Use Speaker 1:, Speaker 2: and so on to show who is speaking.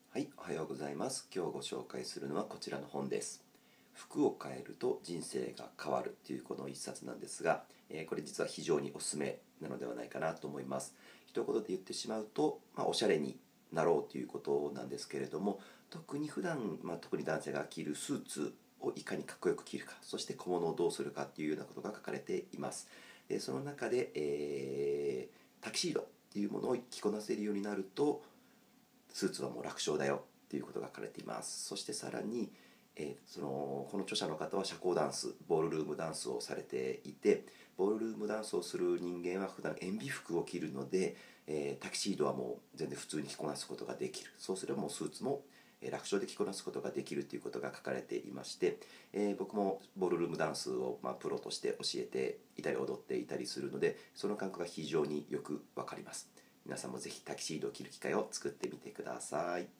Speaker 1: はい、おはようございます。今日ご紹介するのはこちらの本です。服を変えると人生が変わるというこの一冊なんですが、これ実は非常におすすめなのではないかなと思います。一言で言ってしまうと、おしゃれになろうということなんですけれども、特に普段、特に男性が着るスーツをいかにかっこよく着るか、そして小物をどうするかというようなことが書かれています。でその中で、タキシードっていうものを着こなせるようになるとスーツはもう楽勝だよっていうことが書かれています。そしてさらに、この著者の方は社交ダンス、ボールルームダンスをされていて、ボールルームダンスをする人間は普段塩ビ服を着るので、タキシードはもう全然普通に着こなすことができる。そうすればもうスーツも楽勝で着こなすことができるということが書かれていまして、僕もボールルームダンスをプロとして教えていたり踊っていたりするので、その感覚が非常によくわかります。皆さんもぜひタキシードを着る機会を作ってみてください。